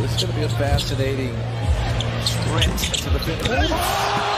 This is going to be a fascinating sprint to the finish.